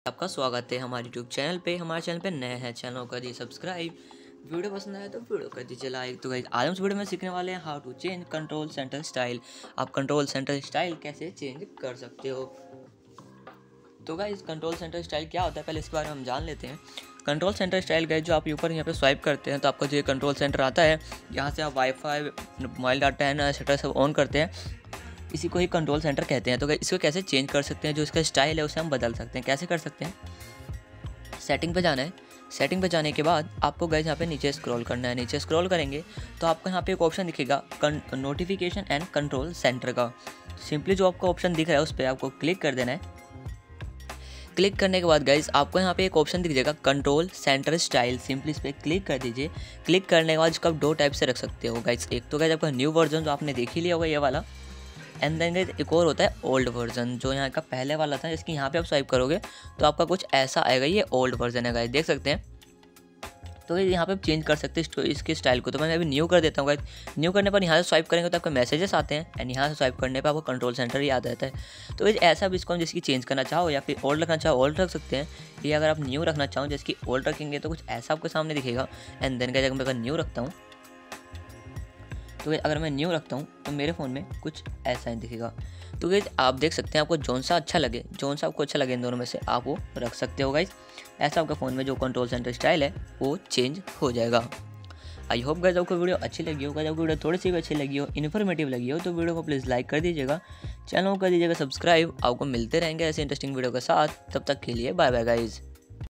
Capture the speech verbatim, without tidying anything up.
आपका स्वागत है हमारे यूट्यूब चैनल पे। हमारे चैनल पे नए हैं, चैनल को कर दीजिए सब्सक्राइब। वीडियो पसंद आए तो वीडियो कर दीजिए लाइक। तो गाइस आज हम इस वीडियो में सीखने वाले हैं how to change control centre style. आप कंट्रोल सेंटर स्टाइल कैसे चेंज कर सकते हो। तो गाइस कंट्रोल सेंटर स्टाइल क्या होता है पहले इसके बारे में हम जान लेते हैं। कंट्रोल सेंटर स्टाइल गाइस जो आप ऊपर यहाँ पे स्वाइप करते हैं तो आपका जो ये कंट्रोल सेंटर आता है, यहाँ से आप वाईफाई, मोबाइल डाटा है ना सेटर सब ऑन करते हैं, इसी को ही कंट्रोल सेंटर कहते हैं। तो इसको कैसे चेंज कर सकते हैं, जो इसका स्टाइल है उसे हम बदल सकते हैं। कैसे कर सकते हैं, सेटिंग पे जाना है। सेटिंग पे जाने के बाद आपको गाइस यहाँ पे नीचे स्क्रॉल करना है। नीचे स्क्रॉल करेंगे तो आपको यहाँ पे एक ऑप्शन दिखेगा नोटिफिकेशन एंड कंट्रोल सेंटर का। सिंपली जो आपको ऑप्शन दिख रहा है उस पर आपको क्लिक कर देना है। क्लिक करने के बाद गाइस आपको यहाँ पे एक ऑप्शन दिख जाएगा कंट्रोल सेंटर स्टाइल। सिंपली इस पर क्लिक कर दीजिए। क्लिक करने के बाद इसको आप दो टाइप से रख सकते हो गाइस। एक तो गाइस आपका न्यू वर्जन जो आपने देख ही लिया होगा ये वाला, एंड देन एक और होता है ओल्ड वर्जन जो यहाँ का पहले वाला था, जिसकी यहाँ पे आप स्वाइप करोगे तो आपका कुछ ऐसा आएगा। ये ओल्ड वर्जन है गाइस, देख सकते हैं। तो यहाँ पे आप चेंज कर सकते हैं इसके स्टाइल को। तो मैं अभी न्यू कर देता हूँ गाइस। न्यू करने पर यहाँ से स्वाइप करेंगे तो आपके मैसेजेस आते हैं, एंड यहाँ से स्वाइप करने पर आपको कंट्रोल सेंटर याद आता है। तो ऐसा भी इसको हम जिसकी चेंज करना चाहो या फिर ओल्ड रखना चाहो ओल्ड रख सकते हैं, या अगर आप न्यू रखना चाहो जिसकी ओल्ड रखेंगे तो कुछ ऐसा आपके सामने दिखेगा। एंड देन गाइस अगर मैं न्यू रखता हूँ तो अगर मैं न्यू रखता हूँ तो मेरे फ़ोन में कुछ ऐसा ही दिखेगा। तो गाइस आप देख सकते हैं, आपको जौन सा अच्छा लगे जौन सा आपको अच्छा लगे इन दोनों में से आप वो रख सकते हो गाइस। ऐसा आपका फ़ोन में जो कंट्रोल सेंटर स्टाइल है वो चेंज हो जाएगा। आई होप गाइस आपको वीडियो अच्छी लगी हो। गाइस आपको वीडियो थोड़ी सी भी अच्छी लगी हो, इन्फॉर्मेटिव लगी हो तो वीडियो को प्लीज़ लाइक कर दीजिएगा, चैनल को कर दीजिएगा सब्सक्राइब। आपको मिलते रहेंगे ऐसे इंटरेस्टिंग वीडियो के साथ। तब तक के लिए बाय बाय गाइस।